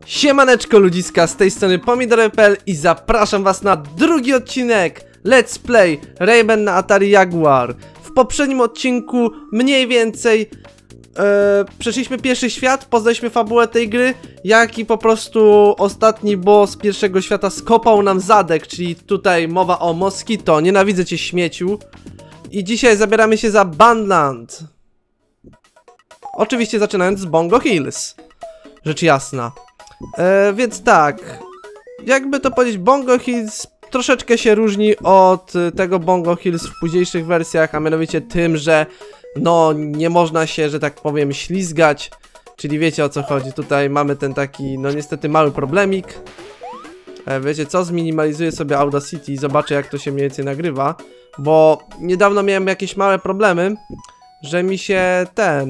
Siemaneczko ludziska, z tej strony Pomidor.pl i zapraszam was na drugi odcinek Let's Play Rayman na Atari Jaguar. W poprzednim odcinku mniej więcej przeszliśmy pierwszy świat, poznaliśmy fabułę tej gry, jak i po prostu ostatni boss pierwszego świata skopał nam zadek, czyli tutaj mowa o Mosquito, nienawidzę cię śmieciu. I dzisiaj zabieramy się za Badland. Oczywiście zaczynając z Bongo Hills, rzecz jasna. Więc tak, jakby to powiedzieć, Bongo Hills troszeczkę się różni od tego Bongo Hills w późniejszych wersjach, a mianowicie tym, że no nie można się, że tak powiem, ślizgać, czyli wiecie o co chodzi. Tutaj mamy ten taki, no niestety mały problemik. Wiecie co, zminimalizuję sobie Audacity i zobaczę jak to się mniej więcej nagrywa, bo niedawno miałem jakieś małe problemy, że mi się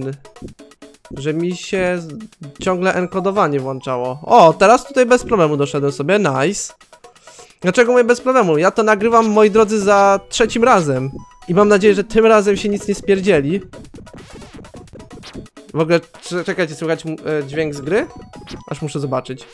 ciągle enkodowanie włączało. O, teraz tutaj bez problemu doszedłem sobie, nice. Dlaczego mówię bez problemu? Ja to nagrywam, moi drodzy, za trzecim razem. I mam nadzieję, że tym razem się nic nie spierdzieli. W ogóle, czekajcie, słychać dźwięk z gry? Aż muszę zobaczyć.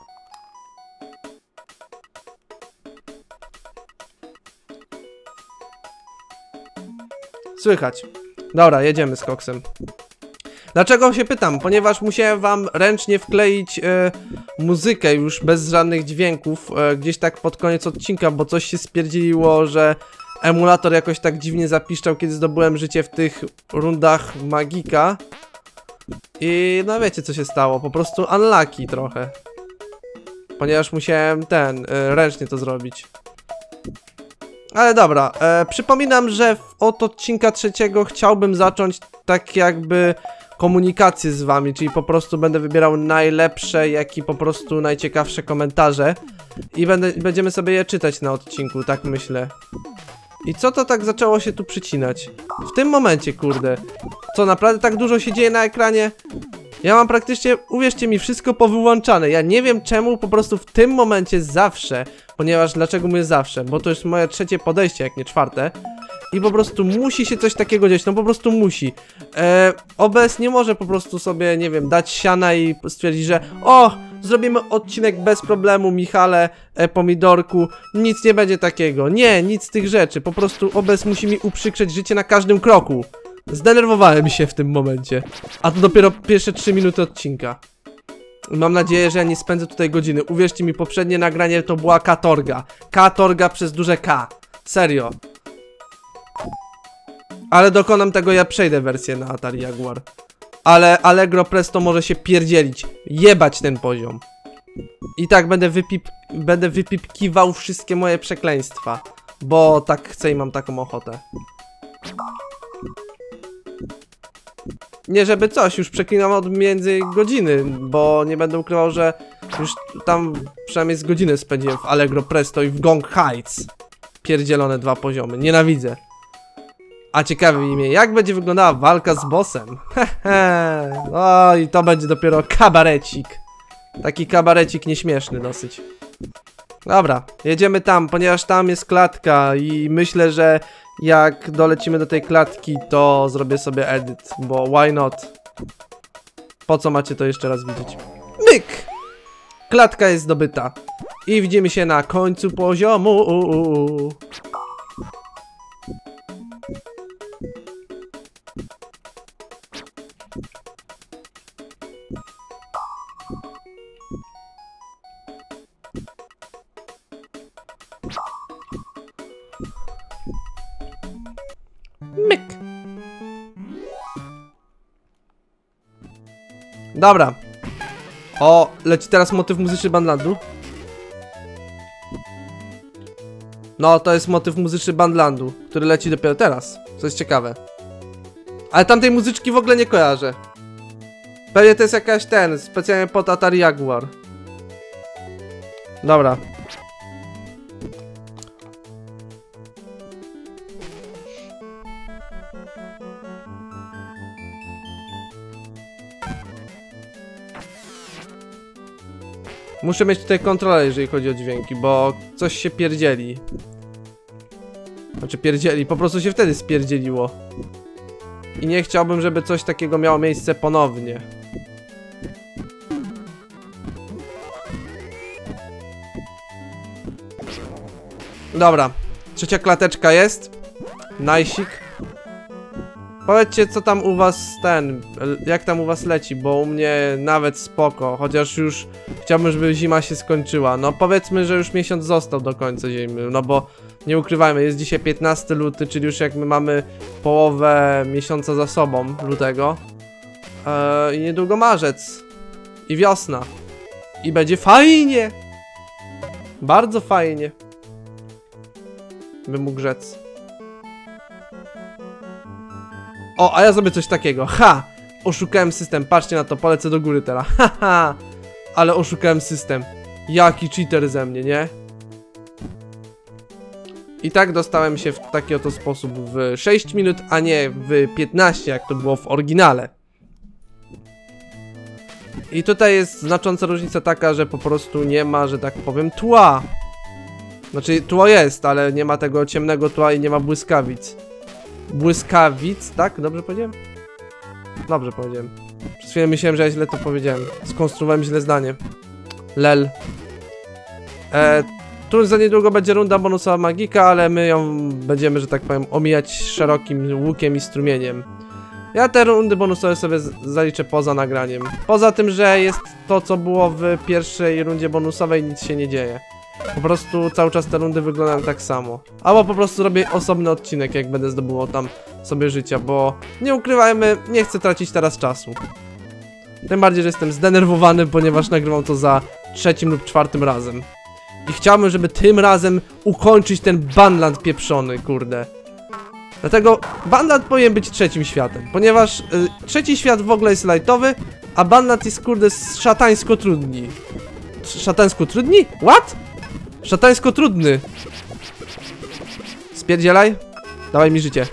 Słychać. Dobra, jedziemy z koksem. Dlaczego się pytam? Ponieważ musiałem wam ręcznie wkleić muzykę już bez żadnych dźwięków gdzieś tak pod koniec odcinka, bo coś się spierdzieliło, że emulator jakoś tak dziwnie zapiszczał, kiedy zdobyłem życie w tych rundach magika. I no wiecie co się stało, po prostu unlucky trochę. Ponieważ musiałem ręcznie to zrobić. Ale dobra, przypominam, że od odcinka trzeciego chciałbym zacząć tak jakby komunikację z wami, czyli po prostu będę wybierał najlepsze, jak i po prostu najciekawsze komentarze i będziemy sobie je czytać na odcinku, tak myślę. I co to tak zaczęło się tu przycinać? W tym momencie, kurde. Co, naprawdę tak dużo się dzieje na ekranie? Ja mam praktycznie, uwierzcie mi, wszystko powyłączane. Ja nie wiem czemu, po prostu w tym momencie zawsze, ponieważ dlaczego mówię zawsze? Bo to jest moje trzecie podejście, jak nie czwarte. I po prostu musi się coś takiego dziać, no po prostu musi. OBS nie może po prostu sobie, nie wiem, dać siana i stwierdzić, że o, zrobimy odcinek bez problemu, Michale, Pomidorku, nic nie będzie takiego. Nie, nic z tych rzeczy, po prostu OBS musi mi uprzykrzyć życie na każdym kroku. Zdenerwowałem się w tym momencie. A to dopiero pierwsze 3 minuty odcinka. Mam nadzieję, że ja nie spędzę tutaj godziny. Uwierzcie mi, poprzednie nagranie to była katorga. Katorga przez duże K. Serio. Ale dokonam tego, ja przejdę wersję na Atari Jaguar. Ale Allegro Presto może się pierdzielić. Jebać ten poziom. I tak będę wypipkiwał wszystkie moje przekleństwa. Bo tak chcę i mam taką ochotę. Nie żeby coś, już przeklinam od między godziny, bo nie będę ukrywał, że już tam przynajmniej z godziny spędziłem w Allegro Presto i w Gong Heights. Pierdzielone 2 poziomy, nienawidzę. A ciekawi mnie, jak będzie wyglądała walka z bossem. Hehe. O, i to będzie dopiero kabarecik. Taki kabarecik nieśmieszny dosyć. Dobra, jedziemy tam, ponieważ tam jest klatka i myślę, że jak dolecimy do tej klatki, to zrobię sobie edit, bo why not? Po co macie to jeszcze raz widzieć? Myk! Klatka jest zdobyta. I widzimy się na końcu poziomu. Myk. Dobra. O, leci teraz motyw muzyczny Badlandu. No, to jest motyw muzyczny Badlandu, który leci dopiero teraz, co jest ciekawe. Ale tamtej muzyczki w ogóle nie kojarzę. Pewnie to jest jakaś specjalnie pod Atari Jaguar. Dobra. Muszę mieć tutaj kontrolę, jeżeli chodzi o dźwięki, bo coś się pierdzieli. Znaczy pierdzieli, po prostu się wtedy spierdzieliło. I nie chciałbym, żeby coś takiego miało miejsce ponownie. Dobra, trzecia klateczka jest. Najsik. Powiedzcie, co tam u was jak tam u was leci, bo u mnie nawet spoko, chociaż już chciałbym, żeby zima się skończyła. No powiedzmy, że już miesiąc został do końca zimy, no bo nie ukrywajmy, jest dzisiaj 15 luty, czyli już jak my mamy połowę miesiąca za sobą, lutego. I niedługo marzec. I wiosna. I będzie fajnie. Bardzo fajnie. Bym mógł rzec. O, a ja zrobię coś takiego. Ha! Oszukałem system. Patrzcie na to, polecę do góry teraz. Haha! Ale oszukałem system. Jaki cheater ze mnie, nie? I tak dostałem się w taki oto sposób w 6 minut, a nie w 15, jak to było w oryginale. I tutaj jest znacząca różnica taka, że po prostu nie ma, że tak powiem, tła. Znaczy, tło jest, ale nie ma tego ciemnego tła i nie ma błyskawic. Błyskawic, tak? Dobrze powiedziałem? Dobrze powiedziałem. Przez chwilę myślałem, że ja źle to powiedziałem. Skonstruowałem źle zdanie. Lel. Tu za niedługo będzie runda bonusowa magika, ale my ją będziemy, że tak powiem, omijać szerokim łukiem i strumieniem. Ja te rundy bonusowe sobie zaliczę poza nagraniem. Poza tym, że jest to, co było w pierwszej rundzie bonusowej, nic się nie dzieje. Po prostu cały czas te rundy wyglądają tak samo. Albo po prostu robię osobny odcinek, jak będę zdobywał tam sobie życia, bo nie ukrywajmy, nie chcę tracić teraz czasu. Tym bardziej, że jestem zdenerwowany, ponieważ nagrywam to za 3. lub 4. razem. I chciałbym, żeby tym razem ukończyć ten Banland pieprzony, kurde. Dlatego Banland powinien być 3. światem, ponieważ 3. świat w ogóle jest lightowy, a Banland jest, kurde, szatańsko trudni. Szatańsko trudni? What? Szatańsko trudny. Spierdzielaj. Dawaj mi życie.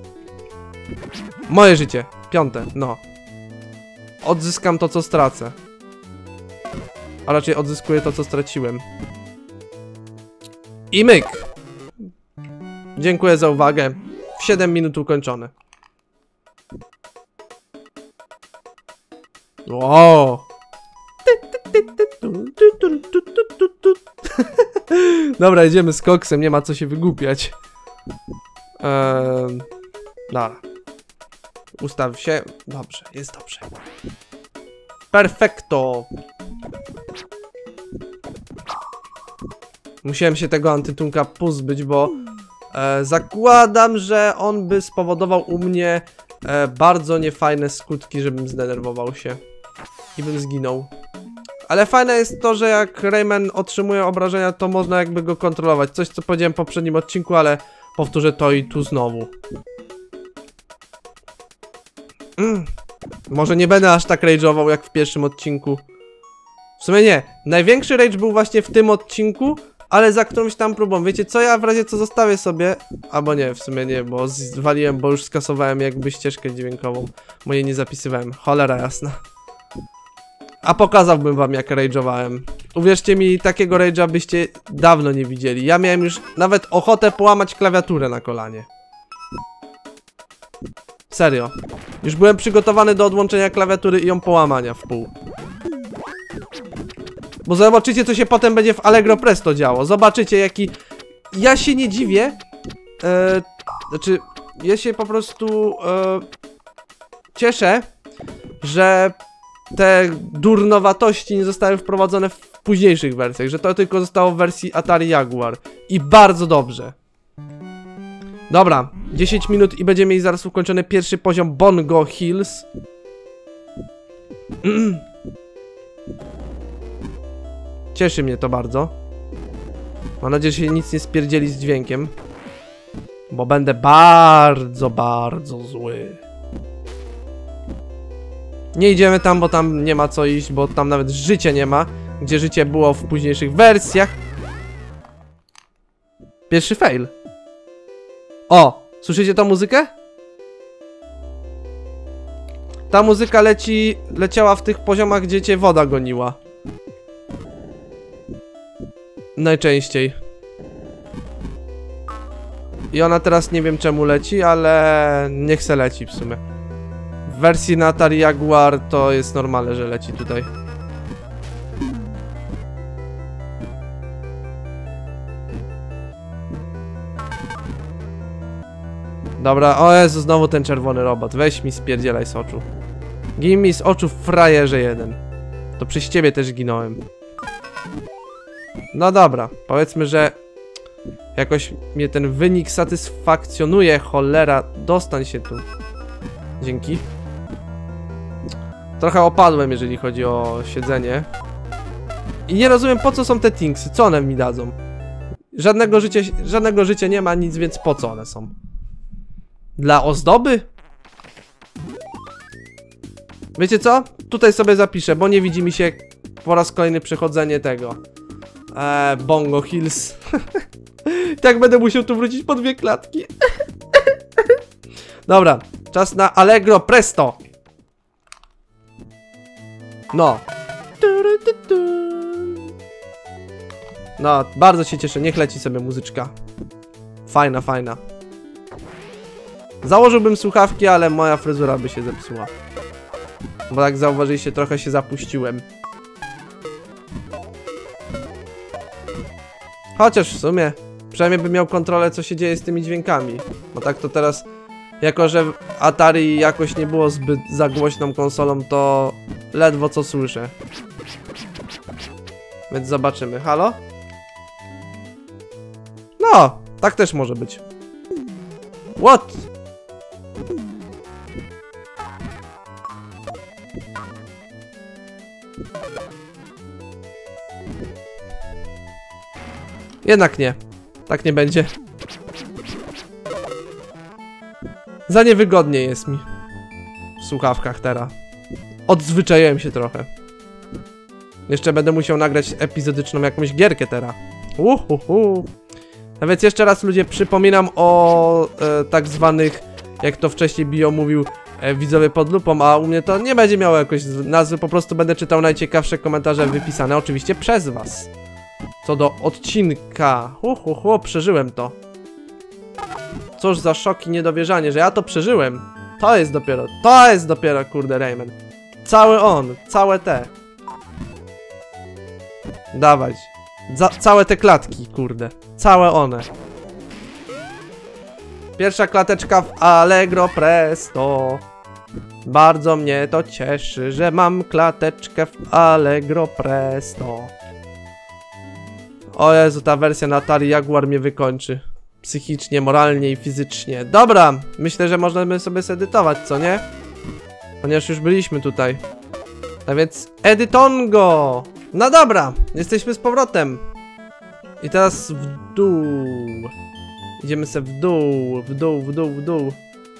Moje życie. 5. No. Odzyskam to, co stracę. A raczej odzyskuję to, co straciłem. I myk. Dziękuję za uwagę. W 7 minut ukończone. Wow. Dobra, idziemy z koksem, nie ma co się wygłupiać. Dobra. Ustaw się. Dobrze, jest dobrze. Perfekto. Musiałem się tego antytunka pozbyć, bo zakładam, że on by spowodował u mnie bardzo niefajne skutki, żebym zdenerwował się i bym zginął. Ale fajne jest to, że jak Rayman otrzymuje obrażenia, to można jakby go kontrolować. Coś, co powiedziałem w poprzednim odcinku, ale powtórzę to i tu znowu. Może nie będę aż tak rage'ował jak w pierwszym odcinku. W sumie nie. Największy rage był właśnie w tym odcinku, ale za którąś tam próbą. Wiecie co, ja w razie co zostawię sobie, albo nie, w sumie nie, bo zwaliłem, bo już skasowałem jakby ścieżkę dźwiękową. Moje nie zapisywałem, cholera jasna. A pokazałbym wam, jak rage'owałem. Uwierzcie mi, takiego rage'a byście dawno nie widzieli. Ja miałem już nawet ochotę połamać klawiaturę na kolanie. Serio. Już byłem przygotowany do odłączenia klawiatury i ją połamania w pół. Bo zobaczycie, co się potem będzie w Allegro Presto działo. Zobaczycie, jaki... Ja się nie dziwię. Znaczy, ja się po prostu cieszę, że te durnowatości nie zostały wprowadzone w późniejszych wersjach, że to tylko zostało w wersji Atari Jaguar. I bardzo dobrze. Dobra, 10 minut i będziemy mieli zaraz ukończony pierwszy poziom Bongo Hills. Cieszy mnie to bardzo. Mam nadzieję, że się nic nie spierdzieli z dźwiękiem. Bo będę bardzo, bardzo zły. Nie idziemy tam, bo tam nie ma co iść, bo tam nawet życia nie ma. Gdzie życie było w późniejszych wersjach. Pierwszy fail. O! Słyszycie tą muzykę? Ta muzyka leciała w tych poziomach, gdzie cię woda goniła. Najczęściej. I ona teraz nie wiem czemu leci, ale niech se leci w sumie. W wersji na Atari Jaguar to jest normalne, że leci tutaj. Dobra, o Jezu, znowu ten czerwony robot. Weź mi spierdzielaj z oczu. Gin mi z oczu, frajerze jeden. To przez ciebie też ginąłem. No dobra, powiedzmy, że jakoś mnie ten wynik satysfakcjonuje. Cholera, dostań się tu. Dzięki. Trochę opadłem, jeżeli chodzi o siedzenie. I nie rozumiem, po co są te thingsy, co one mi dadzą. Żadnego życia nie ma, nic, więc po co one są? Dla ozdoby? Wiecie co? Tutaj sobie zapiszę, bo nie widzi mi się po raz kolejny przechodzenie tego. Bongo Hills. Tak będę musiał tu wrócić po 2 klatki. Dobra, czas na Allegro Presto. No. No, bardzo się cieszę, niech leci sobie muzyczka. Fajna, fajna. Założyłbym słuchawki, ale moja fryzura by się zepsuła. Bo jak zauważyliście, trochę się zapuściłem. Chociaż w sumie, przynajmniej bym miał kontrolę, co się dzieje z tymi dźwiękami. Bo tak to teraz, jako że Atari jakoś nie było zbyt za głośną konsolą, to ledwo co słyszę. Więc zobaczymy. Halo? No, tak też może być. What? Jednak nie. Tak nie będzie. Za niewygodnie jest mi w słuchawkach teraz. Odzwyczaiłem się trochę. Jeszcze będę musiał nagrać epizodyczną jakąś gierkę teraz. A więc jeszcze raz, ludzie, przypominam o tak zwanych, jak to wcześniej Bio mówił, widzowie pod lupą, a u mnie to nie będzie miało jakoś nazwy, po prostu będę czytał najciekawsze komentarze wypisane oczywiście przez was. Co do odcinka. Przeżyłem to. Cóż za szok i niedowierzanie, że ja to przeżyłem. To jest dopiero, kurde, Rayman. Cały on, całe te. Dawać. Całe te klatki, kurde. Całe one. Pierwsza klateczka w Allegro Presto. Bardzo mnie to cieszy, że mam klateczkę w Allegro Presto. O Jezu, ta wersja na Atari Jaguar mnie wykończy. Psychicznie, moralnie i fizycznie. Dobra, myślę, że możemy sobie zedytować, co nie? Ponieważ już byliśmy tutaj. A więc edytongo! No dobra, jesteśmy z powrotem. I teraz w dół. Idziemy sobie w dół.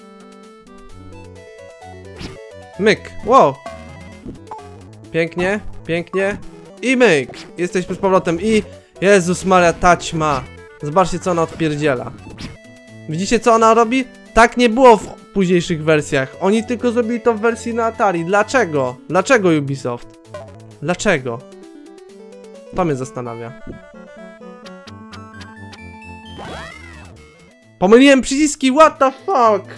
Myk, wow. Pięknie, pięknie. I myk. Jesteśmy z powrotem i... Jezus Maria, taćma. Zobaczcie, co ona odpierdziela. Widzicie, co ona robi? Tak nie było w późniejszych wersjach. Oni tylko zrobili to w wersji na Atari. Dlaczego? Dlaczego Ubisoft? Dlaczego? To mnie zastanawia. Pomyliłem przyciski, what the fuck?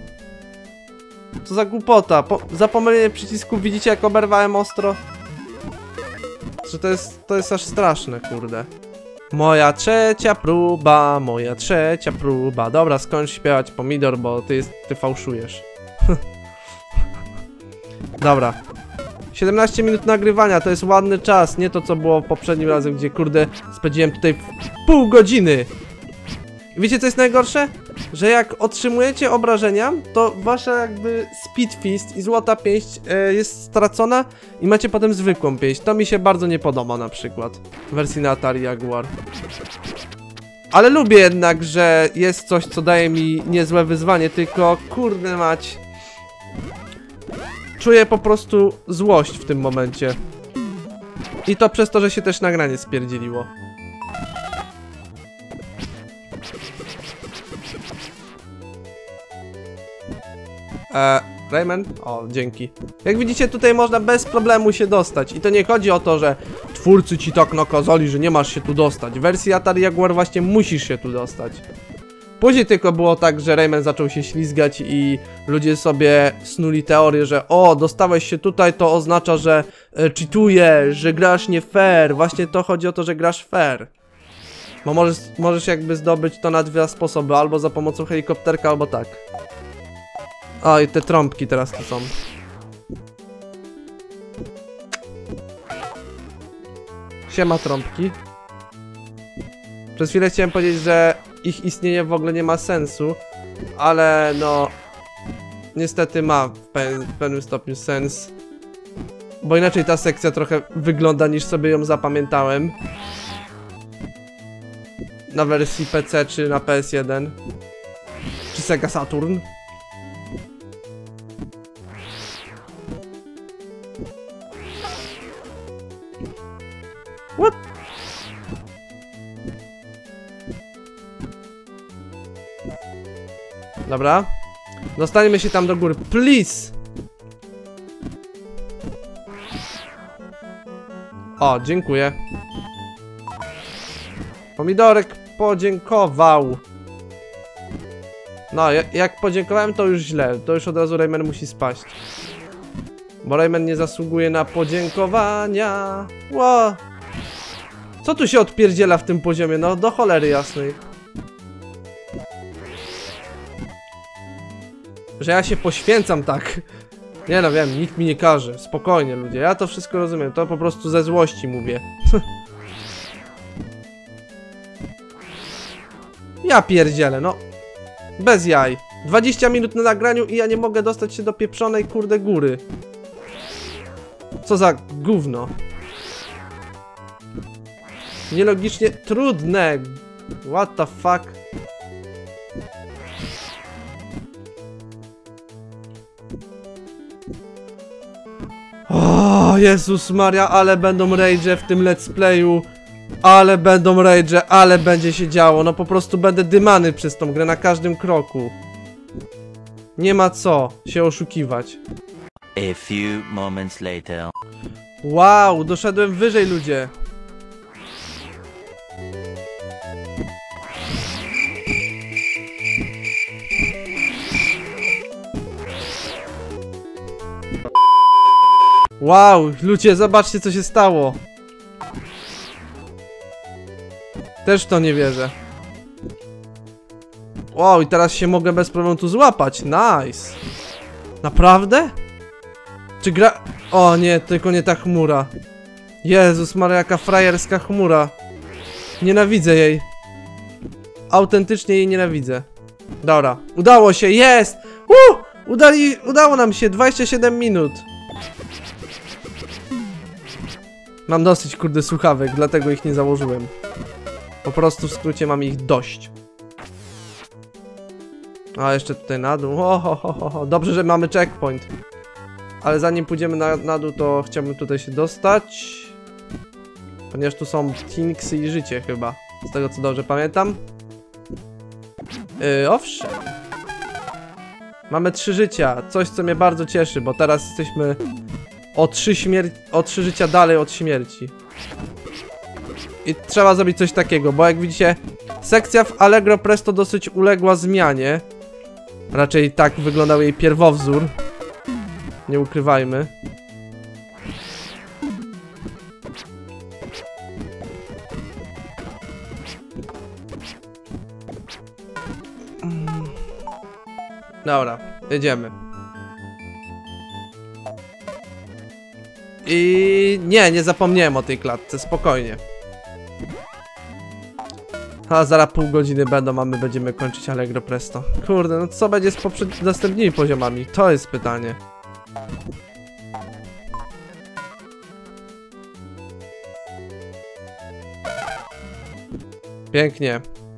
Co za głupota. Za pomylenie przycisków widzicie, jak oberwałem ostro? Że to jest aż straszne, kurde. Moja trzecia próba. Dobra, skończ śpiewać, pomidor, bo ty fałszujesz. Dobra. 17 minut nagrywania, to jest ładny czas, nie to, co było poprzednim razem, gdzie, kurde, spędziłem tutaj pół godziny. I wiecie, co jest najgorsze? Że jak otrzymujecie obrażenia, to wasza jakby Speed Fist i złota pięść jest stracona i macie potem zwykłą pięść. To mi się bardzo nie podoba, na przykład w wersji na Atari Jaguar. Ale lubię jednak, że jest coś, co daje mi niezłe wyzwanie, tylko kurde mać. Czuję po prostu złość w tym momencie. I to przez to, że się też nagranie spierdzieliło. Rayman? O, dzięki. Jak widzicie, tutaj można bez problemu się dostać. I to nie chodzi o to, że twórcy ci tak nakazali, że nie masz się tu dostać. W wersji Atari Jaguar właśnie musisz się tu dostać. Później tylko było tak, że Rayman zaczął się ślizgać i ludzie sobie snuli teorię, że o, dostałeś się tutaj, to oznacza, że cheatujesz, że grasz nie fair. Właśnie to chodzi o to, że grasz fair. Bo możesz jakby zdobyć to na dwa sposoby, albo za pomocą helikopterka, albo tak. O, i te trąbki teraz tu są. Siema trąbki. Przez chwilę chciałem powiedzieć, że ich istnienie w ogóle nie ma sensu, ale no... Niestety ma w pewnym stopniu sens. Bo inaczej ta sekcja trochę wygląda, niż sobie ją zapamiętałem. Na wersji PC czy na PS1. Czy Sega Saturn. What? Dobra. Dostaniemy się tam do góry. Please! O, dziękuję. Pomidorek podziękował. No, jak podziękowałem, to już źle. To już od razu Rayman musi spaść. Bo Rayman nie zasługuje na podziękowania. Ło! Co tu się odpierdziela w tym poziomie? No, do cholery jasnej. Że ja się poświęcam tak. Nie no, wiem, nikt mi nie każe. Spokojnie, ludzie. Ja to wszystko rozumiem. To po prostu ze złości mówię. Ja pierdzielę, no. Bez jaj. 20 minut na nagraniu i ja nie mogę dostać się do pieprzonej kurde góry. Co za gówno. Nielogicznie trudne. What the fuck. O Jezus Maria, ale będą rage'e w tym let's playu. Ale będą rage'e, ale będzie się działo. No po prostu będę dymany przez tą grę na każdym kroku. Nie ma co się oszukiwać. A few moments later. Wow, doszedłem wyżej, ludzie. Wow, ludzie, zobaczcie co się stało. Też w to nie wierzę. Wow, i teraz się mogę bez problemu tu złapać. Nice. Naprawdę? Czy gra... O nie, tylko nie ta chmura. Jezus Maria, jaka frajerska chmura. Nienawidzę jej. Autentycznie jej nienawidzę. Dobra, udało się, jest! Udało nam się, 27 minut. Mam dosyć kurde słuchawek, dlatego ich nie założyłem. Po prostu w skrócie mam ich dość. A jeszcze tutaj na dół. Dobrze, że mamy checkpoint. Ale zanim pójdziemy na dół, to chciałbym tutaj się dostać. Ponieważ tu są Tinksy i życie chyba. Z tego co dobrze pamiętam. Owszem. Mamy 3 życia. Coś co mnie bardzo cieszy, bo teraz jesteśmy o 3 życia dalej od śmierci. I trzeba zrobić coś takiego, bo jak widzicie, sekcja w Allegro Presto dosyć uległa zmianie. Raczej tak wyglądał jej pierwowzór. Nie ukrywajmy. Dobra, jedziemy. I nie zapomniałem o tej klatce, spokojnie. A zaraz pół godziny będą, a my będziemy kończyć Allegro Presto. Kurde, no co będzie z następnymi poziomami? To jest pytanie. Pięknie.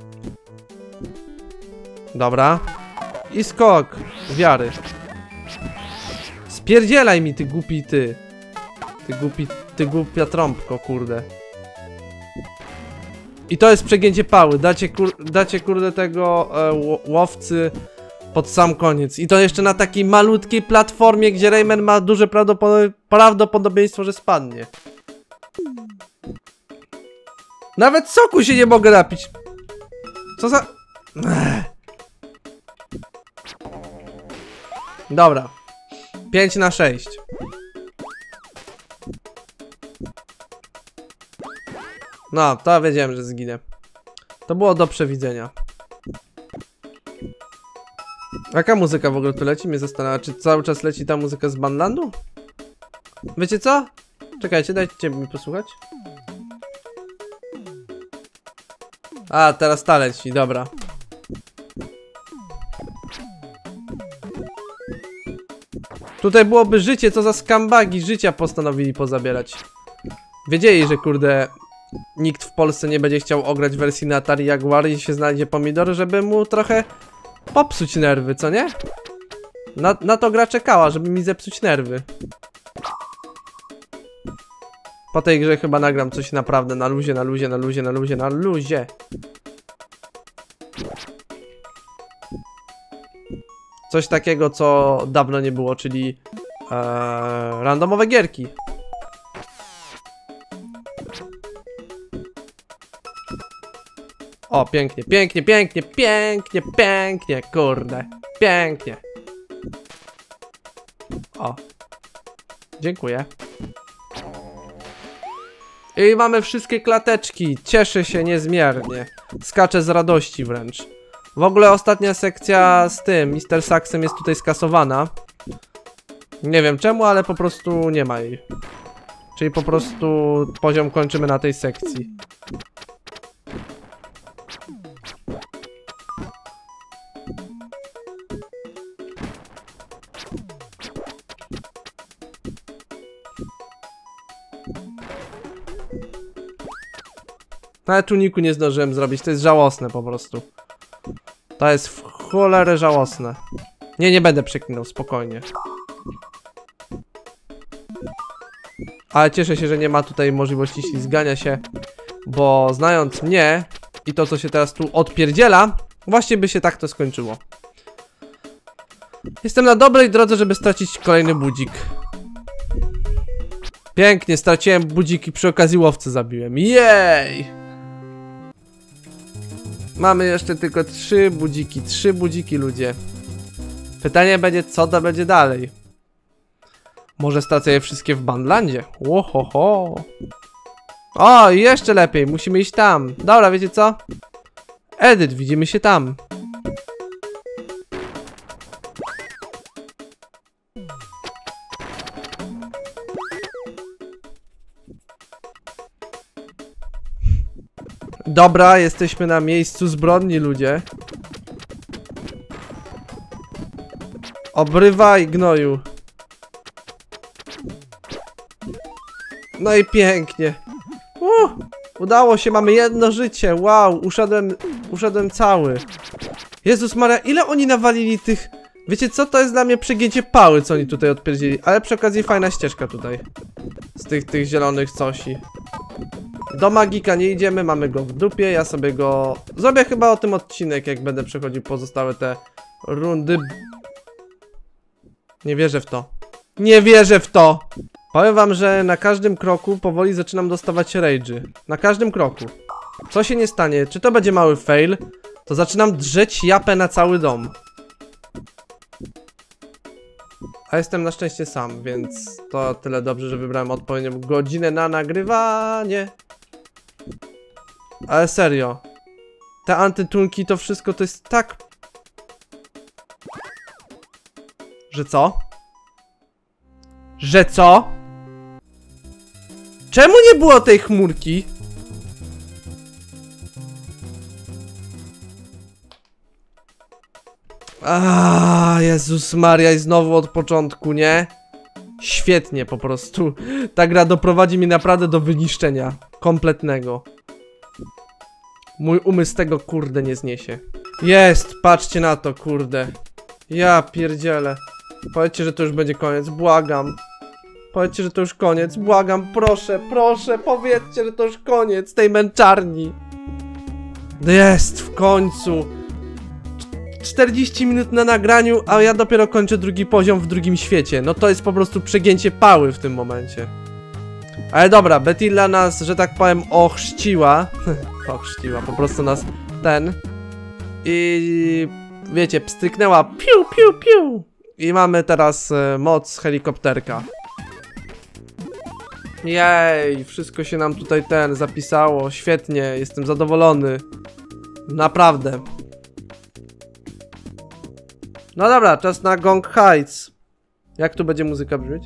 Dobra. I skok wiary. Spierdzielaj mi, ty głupi ty. Ty głupia trąbko, kurde. I to jest przegięcie pały. Dacie kurde tego łowcy pod sam koniec. I to jeszcze na takiej malutkiej platformie, gdzie Rayman ma duże prawdopodobieństwo, że spadnie. Nawet soku się nie mogę napić. Co za... Dobra. 5/6. No, to wiedziałem, że zginę. To było do przewidzenia. Jaka muzyka w ogóle tu leci? Mnie zastanawia, czy cały czas leci ta muzyka z Banlandu? Wiecie co? Czekajcie, dajcie mi posłuchać. A, teraz ta leci, dobra. Tutaj byłoby życie, co za skambagi życia postanowili pozabierać. Wiedzieli, że kurde nikt w Polsce nie będzie chciał ograć wersji na Atari Jaguar i się znajdzie pomidor, żeby mu trochę popsuć nerwy, co nie? Na to gra czekała, żeby mi zepsuć nerwy. Po tej grze chyba nagram coś naprawdę na luzie, na luzie, na luzie, na luzie, na luzie. Coś takiego, co dawno nie było, czyli randomowe gierki. O, pięknie, pięknie, pięknie, pięknie, pięknie, kurde, pięknie. O, dziękuję. I mamy wszystkie klateczki, cieszę się niezmiernie, skaczę z radości wręcz. W ogóle ostatnia sekcja z tym, Mr. Saxem jest tutaj skasowana. Nie wiem czemu, ale po prostu nie ma jej. Czyli po prostu poziom kończymy na tej sekcji. Nawet uniku nie zdążyłem zrobić, to jest żałosne po prostu. To jest w cholerę żałosne. Nie będę przeklinał, spokojnie. Ale cieszę się, że nie ma tutaj możliwości ślizgania się, bo znając mnie i to, co się teraz tu odpierdziela, właśnie by się tak to skończyło. Jestem na dobrej drodze, żeby stracić kolejny budzik. Pięknie, straciłem budzik i przy okazji łowcę zabiłem. Jej! Mamy jeszcze tylko 3 budziki, ludzie. Pytanie będzie, co to będzie dalej. Może stracę je wszystkie w Banlandzie? Ohoho. O, jeszcze lepiej, musimy iść tam. Dobra, wiecie co? Edyt, widzimy się tam. Dobra, jesteśmy na miejscu zbrodni, ludzie. Obrywaj, gnoju. No i pięknie. Udało się, mamy jedno życie. Wow, uszedłem cały. Jezus Maria, ile oni nawalili tych... Wiecie co, to jest dla mnie przegięcie pały, co oni tutaj odpierdzili. Ale przy okazji fajna ścieżka tutaj. Z tych zielonych cosi. Do magika nie idziemy, mamy go w dupie, ja sobie go... Zrobię chyba o tym odcinek, jak będę przechodził pozostałe te rundy. Nie wierzę w to. Nie wierzę w to! Powiem wam, że na każdym kroku powoli zaczynam dostawać rage'y. Na każdym kroku. Co się nie stanie, czy to będzie mały fail, to zaczynam drzeć japę na cały dom. A jestem na szczęście sam, więc to tyle dobrze, że wybrałem odpowiednią godzinę na nagrywanie. Ale serio. Te antytunki, to wszystko to jest tak... Że co? Że co? Czemu nie było tej chmurki? Jezus Maria, i znowu od początku, nie? Świetnie po prostu. Ta gra doprowadzi mnie naprawdę do wyniszczenia kompletnego. Mój umysł tego kurde nie zniesie. Jest, patrzcie na to, kurde. Ja pierdzielę. Powiedzcie, że to już będzie koniec, błagam. Powiedzcie, że to już koniec, błagam, proszę, proszę, powiedzcie, że to już koniec tej męczarni. Jest, w końcu. 40 minut na nagraniu, a ja dopiero kończę drugi poziom w drugim świecie. No to jest po prostu przegięcie pały w tym momencie. Ale dobra, Betilla nas, że tak powiem, ochrzciła. Ochrzciła, po prostu nas i wiecie, pstryknęła piu, piu, piu. I mamy teraz moc helikopterka. Jej, wszystko się nam tutaj zapisało, świetnie, jestem zadowolony. Naprawdę. No dobra, czas na Gong Heights. Jak tu będzie muzyka brzmieć?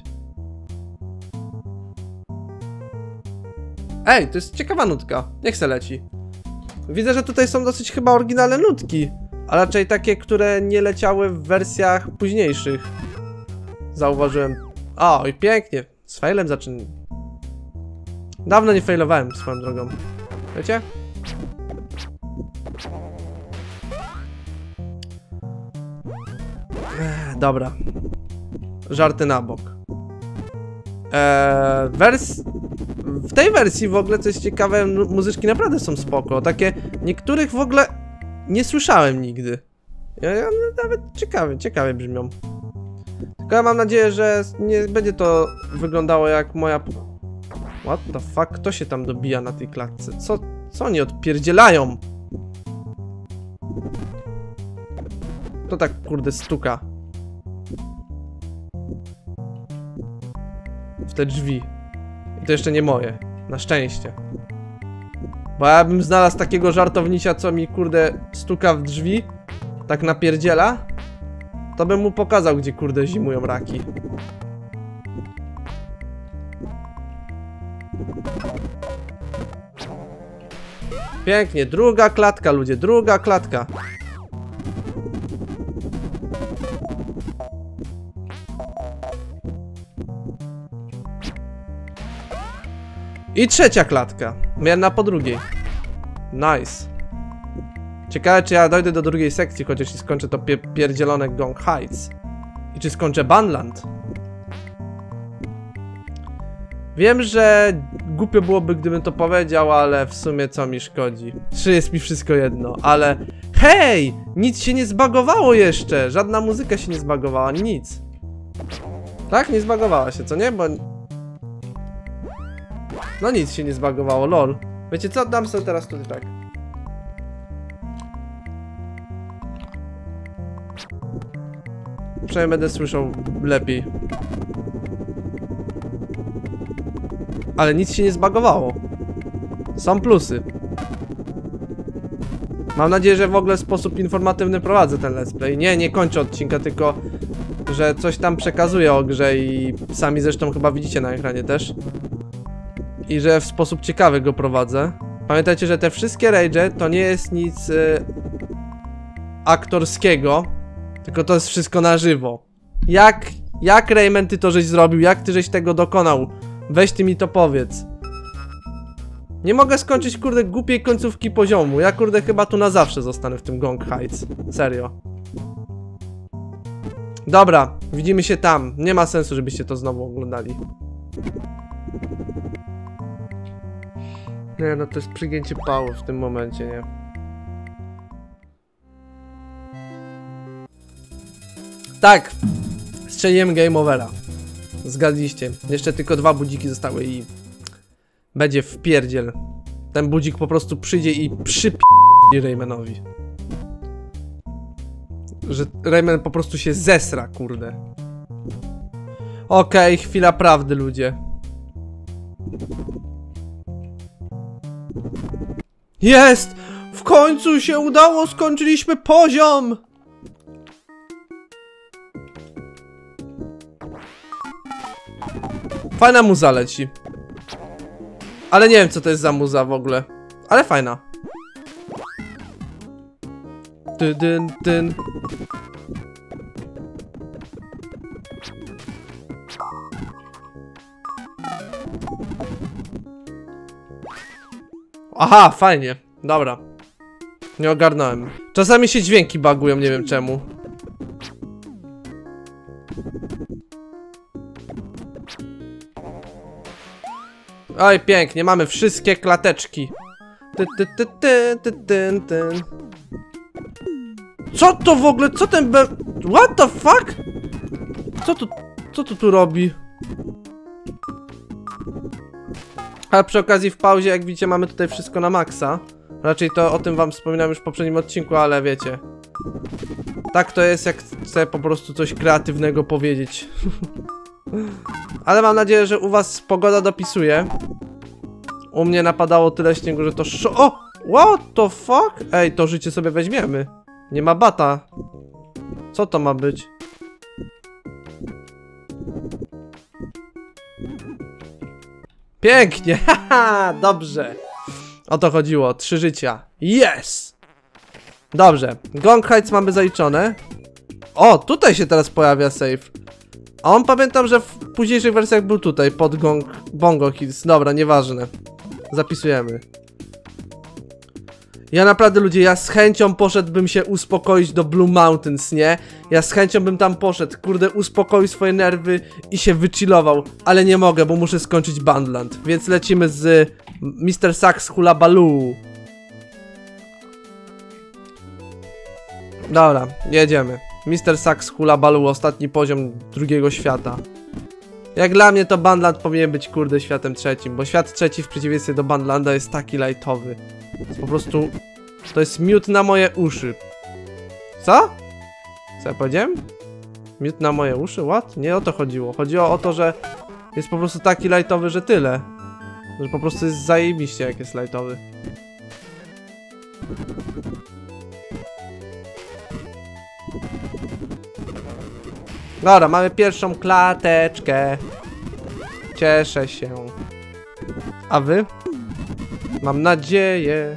Ej, to jest ciekawa nutka. Niech se leci. Widzę, że tutaj są dosyć chyba oryginalne nutki. A raczej takie, które nie leciały w wersjach późniejszych. Zauważyłem. O, i pięknie. Z failem zaczynam. Dawno nie failowałem swoją drogą. Wiecie? Dobra. Żarty na bok. W tej wersji w ogóle, co jest ciekawe, muzyczki naprawdę są spoko. Takie niektórych w ogóle nie słyszałem nigdy. Nawet ciekawie brzmią. Tylko ja mam nadzieję, że nie będzie to wyglądało jak moja... What the fuck? Kto się tam dobija na tej klatce? Co oni odpierdzielają? To tak kurde stuka. W te drzwi. I to jeszcze nie moje. Na szczęście. Bo ja bym znalazł takiego żartownicia, co mi kurde stuka w drzwi, tak napierdziela, to bym mu pokazał, gdzie kurde zimują raki. Pięknie, druga klatka, ludzie, druga klatka. I trzecia klatka. Miałem na po drugiej. Nice. Ciekawe, czy ja dojdę do drugiej sekcji, chociaż i skończę to pierdzielone Gong Heights. I czy skończę Banland. Wiem, że głupio byłoby, gdybym to powiedział, ale w sumie co mi szkodzi. Jest mi wszystko jedno, ale... Hej! Nic się nie zbagowało jeszcze! Żadna muzyka się nie zbagowała, nic. Tak? Nie zbagowała się, co nie? Bo... No nic się nie zbagowało, lol. Wiecie co? Dam sobie teraz tutaj tak. Przynajmniej będę słyszał lepiej. Ale nic się nie zbagowało. Są plusy. Mam nadzieję, że w ogóle w sposób informatywny prowadzę ten let's play. Nie kończę odcinka, tylko że coś tam przekazuję o grze i sami zresztą chyba widzicie na ekranie też. I że w sposób ciekawy go prowadzę. Pamiętajcie, że te wszystkie rage'e to nie jest nic aktorskiego, tylko to jest wszystko na żywo. Jak Rayman ty to żeś zrobił? Jak ty żeś tego dokonał? Weź ty mi to powiedz. Nie mogę skończyć kurde głupiej końcówki poziomu. Ja kurde chyba tu na zawsze zostanę w tym Gong Heights. Serio. Dobra, widzimy się tam. Nie ma sensu, żebyście to znowu oglądali. Nie, no to jest przygięcie pału w tym momencie, nie? Tak! Strzeliłem game overa. Zgadliście. Jeszcze tylko 2 budziki zostały i... będzie wpierdziel. Ten budzik po prostu przyjdzie i przypi***li Raymanowi. Że Rayman po prostu się zesra, kurde. Okej, chwila prawdy, ludzie. Jest! W końcu się udało! Skończyliśmy poziom! Fajna muza leci. Ale nie wiem, co to jest za muza w ogóle. Ale fajna. Dyn. Aha, fajnie. Dobra. Nie ogarnąłem. Czasami się dźwięki bagują, nie wiem czemu. Oj, pięknie, mamy wszystkie klateczki. Co to w ogóle? Co ten What the fuck? Co tu robi? A przy okazji w pauzie, jak widzicie, mamy tutaj wszystko na maksa. Raczej to o tym wam wspominałem już w poprzednim odcinku, ale wiecie. Tak to jest, jak chcę po prostu coś kreatywnego powiedzieć. Ale mam nadzieję, że u was pogoda dopisuje. U mnie napadało tyle śniegu, że to O! What the fuck? Ej, to życie sobie weźmiemy. Nie ma bata. Co to ma być? Pięknie, haha, dobrze. O to chodziło, 3 życia. Yes! Dobrze, Gong Heights mamy zaliczone. O, tutaj się teraz pojawia save. A on pamiętam, że w późniejszych wersjach był tutaj, pod Bongo Hills. Dobra, nieważne. Zapisujemy. Ja naprawdę, ludzie, ja z chęcią poszedłbym się uspokoić do Blue Mountains, nie? Ja z chęcią bym tam poszedł, kurde, uspokoił swoje nerwy i się wychillował. Ale nie mogę, bo muszę skończyć Bandland. Więc lecimy z Mr. Sax Hula Baloo. Dobra, jedziemy. Mr. Sax Hula Baloo, ostatni poziom drugiego świata. Jak dla mnie to Bandland powinien być, kurde, światem trzecim, bo świat trzeci w przeciwieństwie do Bandlanda jest taki lightowy. Po prostu to jest miód na moje uszy. Co? Co ja powiedziałem? Miód na moje uszy? What? Nie o to chodziło. Chodziło o to, że jest po prostu taki lightowy, że tyle. Że po prostu jest zajebiście, jak jest lightowy. Dobra, mamy pierwszą klateczkę. Cieszę się. A wy? Mam nadzieję.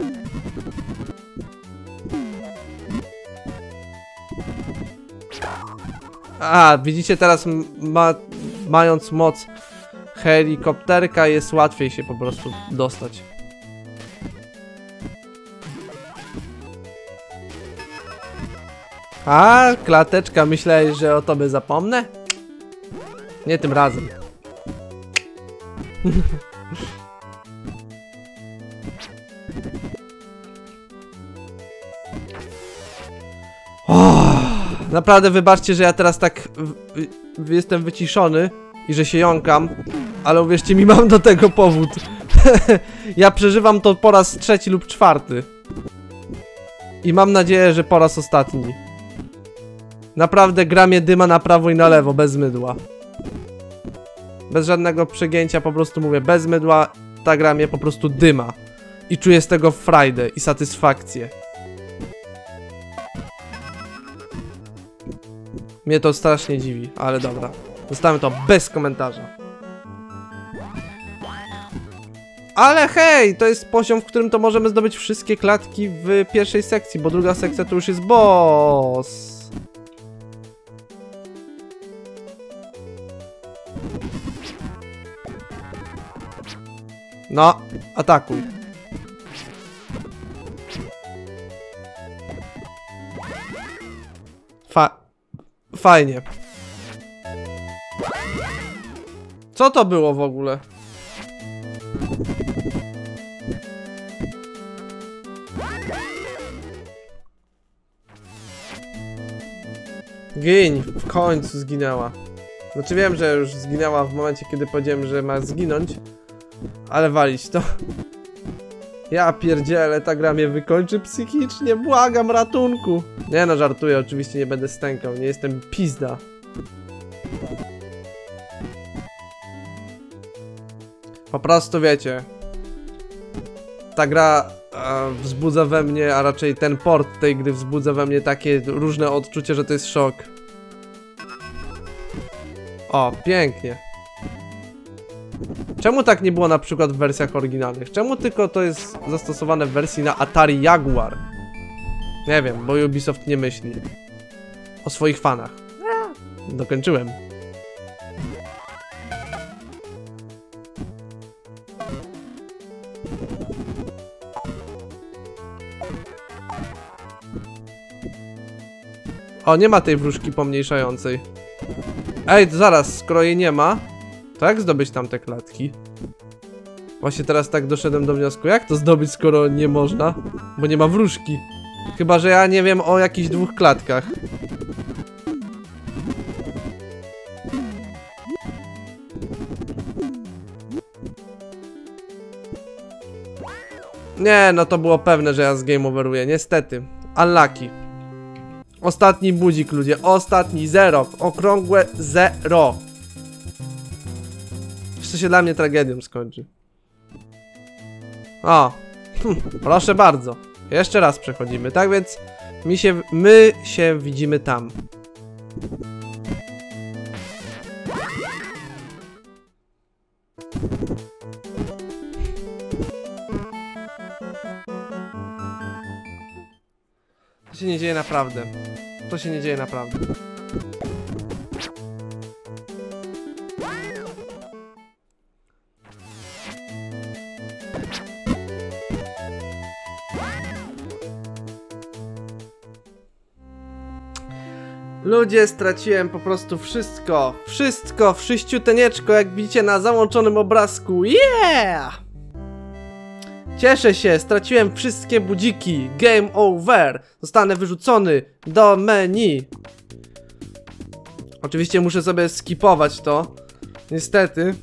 A, widzicie, teraz mając moc helikopterka jest łatwiej się po prostu dostać. A, klateczka, myślałeś, że o tobie zapomnę? Nie tym razem. Naprawdę wybaczcie, że ja teraz tak jestem wyciszony i że się jąkam, ale uwierzcie mi, mam do tego powód. Ja przeżywam to po raz 3. lub 4. I mam nadzieję, że po raz ostatni. Naprawdę gra mnie dyma na prawo i na lewo, bez mydła. Bez żadnego przegięcia, po prostu mówię, bez mydła ta gra mnie po prostu dyma. I czuję z tego frajdę i satysfakcję. Mnie to strasznie dziwi, ale dobra. Zostawiam to bez komentarza. Ale hej, to jest poziom, w którym to możemy zdobyć wszystkie klatki w pierwszej sekcji, bo druga sekcja to już jest boss. No, atakuj. Fajnie. Co to było w ogóle? Giń, w końcu zginęła. Znaczy wiem, że już zginęła w momencie, kiedy powiedziałem, że ma zginąć. Ale walić to. Ja pierdzielę, ta gra mnie wykończy psychicznie, błagam ratunku. Nie no, żartuję, oczywiście nie będę stękał, nie jestem pizda. Po prostu wiecie, ta gra wzbudza we mnie, a raczej ten port tej gry wzbudza we mnie takie różne odczucie, że to jest szok. O, pięknie. Czemu tak nie było na przykład w wersjach oryginalnych? Czemu tylko to jest zastosowane w wersji na Atari Jaguar? Nie wiem, bo Ubisoft nie myśli o swoich fanach. Dokończyłem. O, nie ma tej wróżki pomniejszającej. Ej, zaraz, skoro jej nie ma, to jak zdobyć tam te klatki? Właśnie teraz tak doszedłem do wniosku, jak to zdobyć, skoro nie można? Bo nie ma wróżki. Chyba że ja nie wiem o jakichś 2 klatkach. Nie, no to było pewne, że ja z game overuję, niestety. Unlucky. Ostatni budzik, ludzie, ostatni, 0, okrągłe 0. To się dla mnie tragedią skończy. O. Proszę bardzo. Jeszcze raz przechodzimy, tak więc my się widzimy tam. To się nie dzieje naprawdę. To się nie dzieje naprawdę. Ludzie, straciłem po prostu wszystko. Wszystko, wszyściuteńeczko, jak widzicie na załączonym obrazku. Yeah! Cieszę się, straciłem wszystkie budziki. Game over. Zostanę wyrzucony do menu. Oczywiście muszę sobie skipować to. Niestety.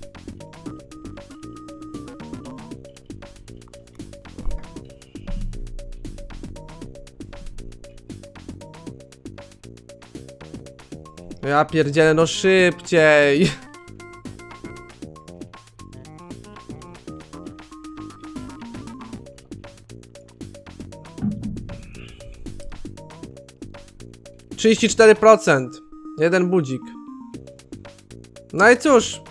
Ja pierdzielę, no szybciej. %. Jeden budzik. No i cóż.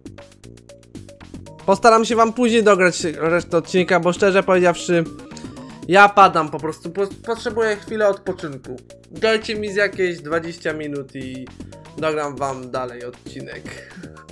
Postaram się wam później dograć resztę odcinka, bo szczerze powiedziawszy, ja padam po prostu. Potrzebuję chwilę odpoczynku. Dajcie mi z jakieś 20 minut i dogram wam dalej odcinek.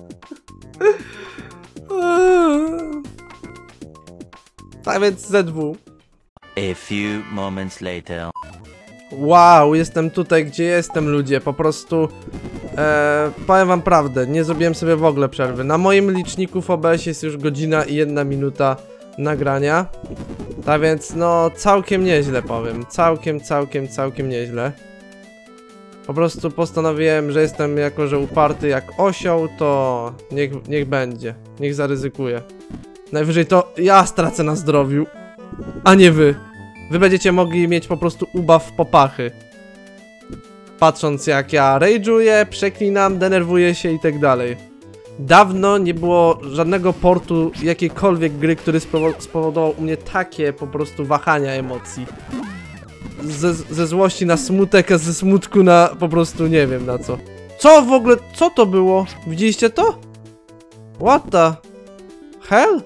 Tak więc ZW. A few moments later. Wow, jestem tutaj, gdzie jestem, ludzie. Po prostu powiem wam prawdę, nie zrobiłem sobie w ogóle przerwy. Na moim liczniku w OBS jest już godzina i 1 minuta nagrania. Tak więc no całkiem nieźle powiem. Całkiem nieźle. Po prostu postanowiłem, że jestem jako, że uparty jak osioł, to niech będzie. Niech zaryzykuję. Najwyżej to ja stracę na zdrowiu, a nie wy. Wy będziecie mogli mieć po prostu ubaw popachy. Patrząc jak ja rage'uję, przeklinam, denerwuję się i tak dalej. Dawno nie było żadnego portu jakiejkolwiek gry, który spowodował u mnie takie po prostu wahania emocji. Ze złości na smutek, a ze smutku na po prostu nie wiem na co. Co w ogóle, co to było? Widzieliście to? What the hell?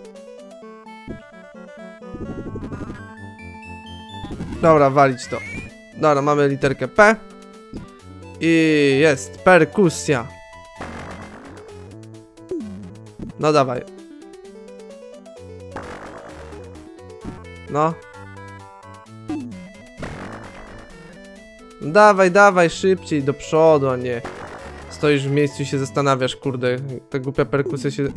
Dobra, walić to. Dobra, mamy literkę P. I jest perkusja. No dawaj. No. Dawaj, szybciej do przodu, a nie stoisz w miejscu i się zastanawiasz, kurde, te głupie perkusje się...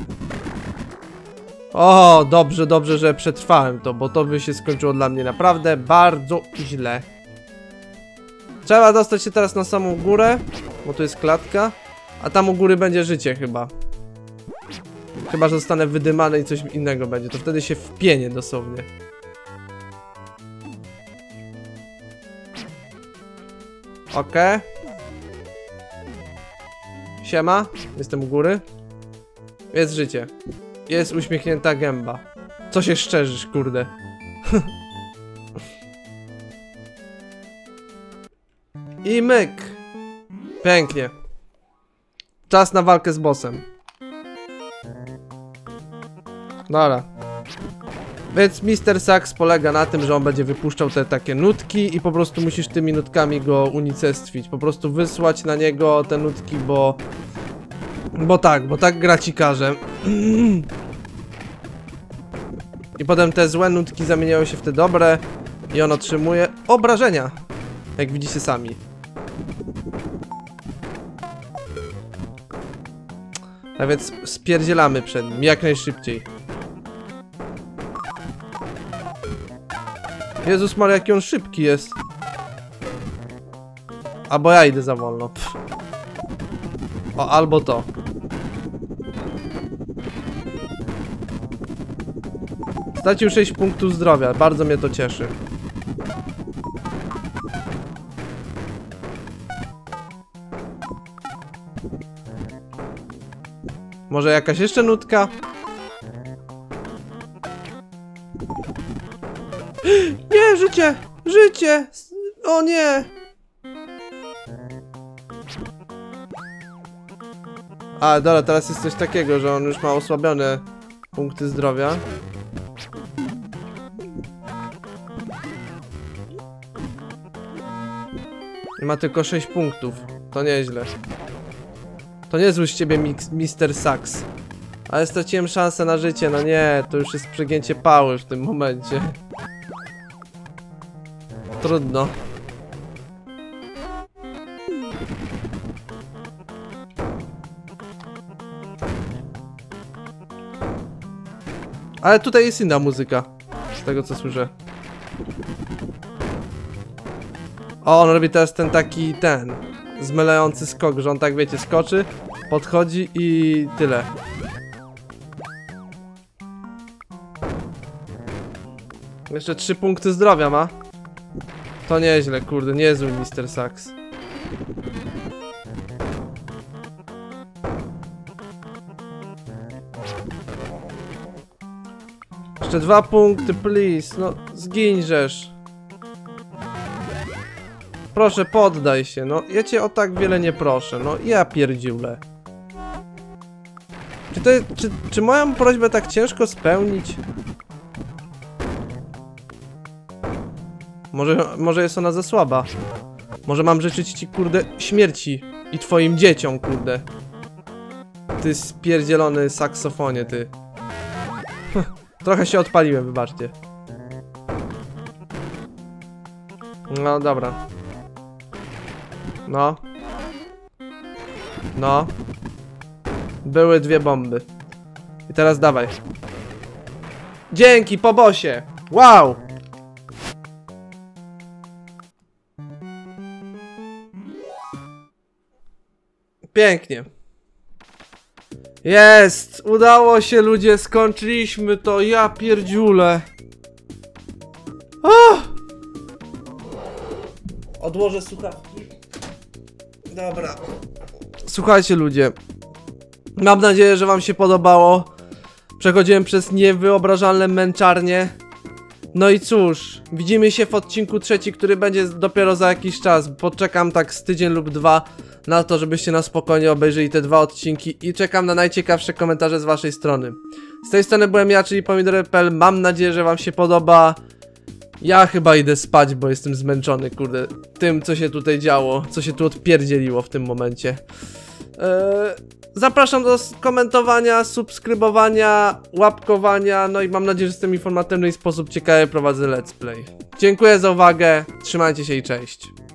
O, dobrze, że przetrwałem to, bo to by się skończyło dla mnie naprawdę bardzo źle. Trzeba dostać się teraz na samą górę, bo tu jest klatka, a tam u góry będzie życie chyba. Chyba, że zostanę wydymany i coś innego będzie, to wtedy się wpienie dosłownie. Okej. Siema, jestem u góry. Jest życie. Jest uśmiechnięta gęba. Co się szczerzysz, kurde? I myk. Pięknie. Czas na walkę z bossem. Dobra. Więc Mr. Sax polega na tym, że on będzie wypuszczał te takie nutki i po prostu musisz tymi nutkami go unicestwić. Po prostu wysłać na niego te nutki, bo tak gra ci każe. I potem te złe nutki zamieniają się w te dobre i on otrzymuje obrażenia. Jak widzicie sami. A więc spierdzielamy przed nim jak najszybciej. Jezus Maria, jaki on szybki jest. Albo ja idę za wolno. Pff. O, albo to. Stracił 6 punktów zdrowia, bardzo mnie to cieszy. Może jakaś jeszcze nutka? Nie, życie! Życie! O nie! A, dobra, teraz jest coś takiego, że on już ma osłabione punkty zdrowia. I ma tylko 6 punktów. To nieźle. To niezły z ciebie, Mr. Sax. Ale straciłem szansę na życie, no nie, to już jest przegięcie pały w tym momencie. Trudno. Ale tutaj jest inna muzyka, z tego co słyszę. O, on robi teraz ten zmylający skok, że on tak wiecie, skoczy, podchodzi i tyle. Jeszcze 3 punkty zdrowia ma. To nieźle, kurde, niezły Mr. Sax. Jeszcze 2 punkty, please. No, zgińżesz. Proszę, poddaj się, no. Ja cię o tak wiele nie proszę, no. Ja pierdziule. Czy moją prośbę tak ciężko spełnić? Może jest ona za słaba. Może mam życzyć ci, kurde, śmierci. I twoim dzieciom, kurde. Ty spierdzielony saksofonie, ty. Trochę się odpaliłem, wybaczcie. No, dobra. No. No. Były 2 bomby. I teraz dawaj. Dzięki, po bossie. Wow! Pięknie. Jest! Udało się, ludzie, skończyliśmy to, ja pierdziule. Odłożę słuchawki. Dobra. Słuchajcie, ludzie. Mam nadzieję, że wam się podobało. Przechodziłem przez niewyobrażalne męczarnie. No i cóż, widzimy się w odcinku 3, który będzie dopiero za jakiś czas. Poczekam tak z tydzień lub 2 na to, żebyście na spokojnie obejrzeli te 2 odcinki i czekam na najciekawsze komentarze z waszej strony. Z tej strony byłem ja, czyli Pomidory.pl. Mam nadzieję, że wam się podoba. Ja chyba idę spać, bo jestem zmęczony, kurde, tym, co się tutaj działo, co się tu odpierdzieliło w tym momencie. Zapraszam do komentowania, subskrybowania, łapkowania, no i mam nadzieję, że w ten informatywny sposób ciekawie prowadzę let's play. Dziękuję za uwagę, trzymajcie się i cześć.